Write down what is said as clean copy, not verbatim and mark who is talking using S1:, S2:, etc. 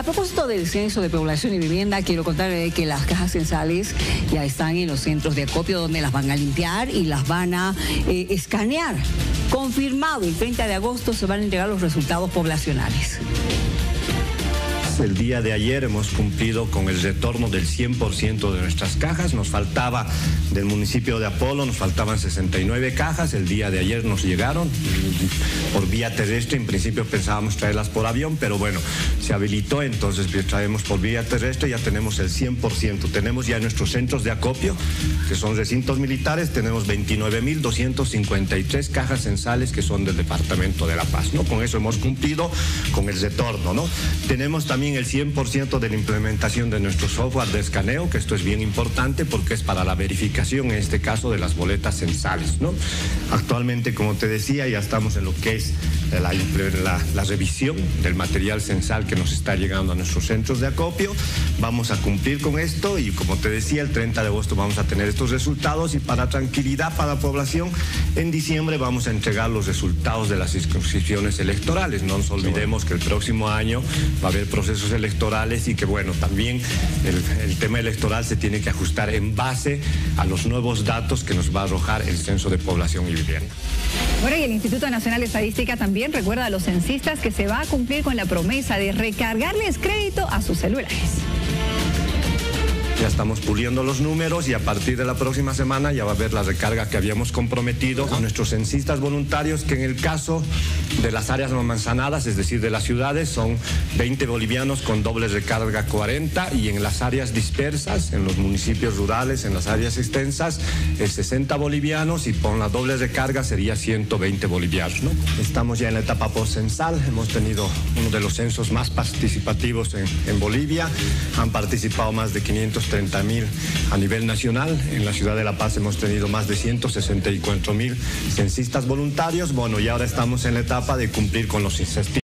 S1: propósito del censo de población y vivienda, quiero contarle que las cajas censales ya están en los centros de acopio donde las van a limpiar y las van a escanear. Confirmado, el 30 de agosto se van a entregar los resultados poblacionales.
S2: El día de ayer hemos cumplido con el retorno del 100% de nuestras cajas. Nos faltaba del municipio de Apolo, nos faltaban 69 cajas. El día de ayer nos llegaron por vía terrestre. En principio pensábamos traerlas por avión, pero bueno, se habilitó, entonces traemos por vía terrestre. Ya tenemos el 100%. Tenemos ya nuestros centros de acopio, que son recintos militares. Tenemos 29.253 cajas censales que son del Departamento de La Paz, ¿no? Con eso hemos cumplido con el retorno, ¿no? Tenemos también el 100% de la implementación de nuestro software de escaneo, que esto es bien importante porque es para la verificación, en este caso, de las boletas censales, ¿no? Actualmente, como te decía, ya estamos en lo que es la revisión del material censal que nos está llegando a nuestros centros de acopio. Vamos a cumplir con esto y, como te decía, el 30 de agosto vamos a tener estos resultados y, para tranquilidad para la población, en diciembre vamos a entregar los resultados de las circunscripciones electorales. No nos olvidemos que el próximo año va a haber procesos electorales y que, bueno, también el tema electoral se tiene que ajustar en base a los nuevos datos que nos va a arrojar el Censo de Población y Vivienda.
S3: Bueno, y el Instituto Nacional de Estadística también recuerda a los censistas que se va a cumplir con la promesa de recargarles crédito a sus celulares.
S2: Ya estamos puliendo los números y a partir de la próxima semana ya va a haber la recarga que habíamos comprometido a nuestros censistas voluntarios, que en el caso de las áreas no manzanadas, es decir, de las ciudades, son 20 bolivianos con doble recarga 40, y en las áreas dispersas, en los municipios rurales, en las áreas extensas, es 60 bolivianos, y con la doble recarga sería 120 bolivianos, ¿no? Estamos ya en la etapa postcensal. Hemos tenido uno de los censos más participativos en Bolivia. Han participado más de 530.000 a nivel nacional. En la ciudad de La Paz hemos tenido más de 164.000 censistas voluntarios. Bueno, y ahora estamos en la etapa de cumplir con los